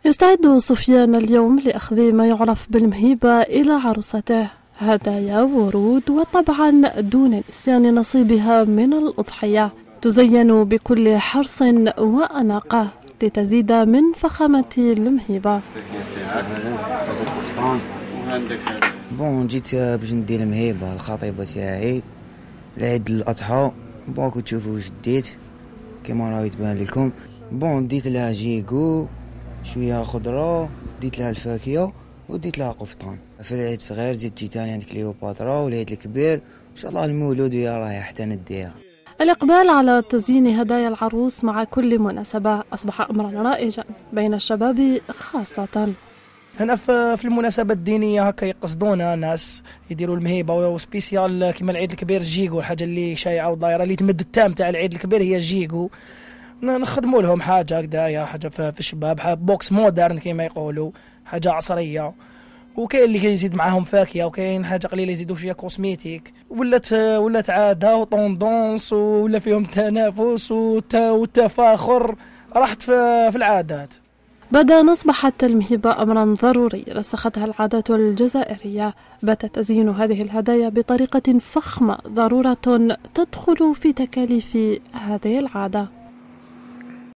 يستعد سفيان اليوم لأخذ ما يعرف بالمهيبة إلى عروسته، هدايا ورود، وطبعا دون نسيان نصيبها من الأضحية، تزين بكل حرص وأناقة لتزيد من فخامة المهيبة. جيت باش ندير المهيبة الخطيبة تاعي لعيد الأضحى. كنت تشوفوا واش ديت كيما راه يتبان لكم. ديت لها جيكو، شويه خضره، ديت لها الفاكهه وديت لها قفطان. في العيد صغير جيت ثاني عند كليوباترا، والعيد الكبير ان شاء الله المولود ويا راهي حتى نديها. الإقبال على تزيين هدايا العروس مع كل مناسبة أصبح أمرا رائجا بين الشباب خاصة. هنا في المناسبات الدينيه هكا يقصدونا ناس يديروا المهيبه وسبيسيال كيما العيد الكبير الجيكو، الحاجه اللي شايعه ودايره اللي تمد التام تاع العيد الكبير هي الجيكو. نخدموا لهم حاجه هكذايا، حاجه في الشباب، بوكس مودرن كيما يقولوا، حاجه عصريه. وكاين اللي يزيد معاهم فاكهه، وكاين حاجه قليله يزيدوا فيها كوسميتيك. ولات عاده وطوندونس، ولا فيهم تنافس والتفاخر، راحت في العادات. بعد أن أصبحت المهبة أمرا ضروري رسختها العادات الجزائرية، بات تزيين هذه الهدايا بطريقة فخمة ضرورة تدخل في تكاليف هذه العادة.